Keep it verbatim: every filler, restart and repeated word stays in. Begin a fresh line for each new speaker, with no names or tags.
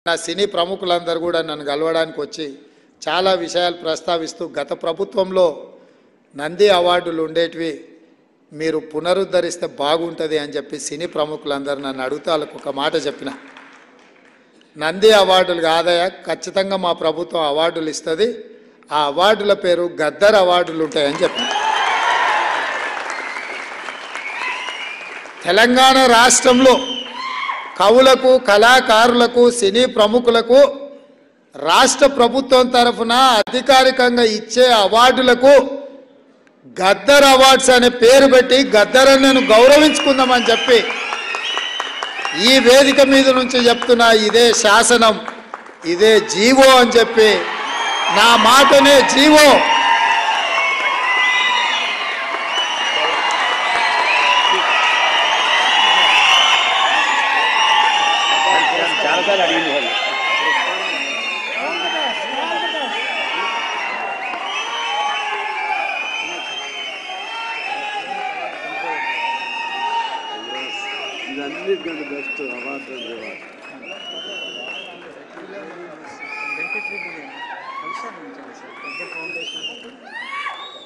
నా సినీ ప్రముఖులందరూ కూడా నన్ను కలవడానికి వచ్చి చాలా విషయాలు ప్రస్తావిస్తూ గత ప్రభుత్వంలో నంది అవార్డులు ఉండేటివి మీరు పునరుద్ధరిస్తే బాగుంటుంది అని చెప్పి సినీ ప్రముఖులందరూ నన్ను అడుగుతా వాళ్ళకు ఒక మాట చెప్పిన. నంది అవార్డులు కాదయా, ఖచ్చితంగా మా ప్రభుత్వం అవార్డులు ఇస్తుంది, ఆ అవార్డుల పేరు గద్దర్ అవార్డులు ఉంటాయని చెప్పి. తెలంగాణ రాష్ట్రంలో కవులకు, కళాకారులకు, సినీ ప్రముఖులకు రాష్ట్ర ప్రభుత్వం తరఫున అధికారికంగా ఇచ్చే అవార్డులకు గద్దర్ అవార్డ్స్ అనే పేరు పెట్టి గద్దరన్నను గౌరవించుకుందామని చెప్పి ఈ వేదిక మీద నుంచి చెప్తున్నా. ఇదే శాసనం, ఇదే జీవో అని చెప్పి, నా మాటనే జీవో.
ఇదన్నిటికంటే బెస్ట్ అవార్డు
వెంకటరెడ్డి ఫౌండేషన్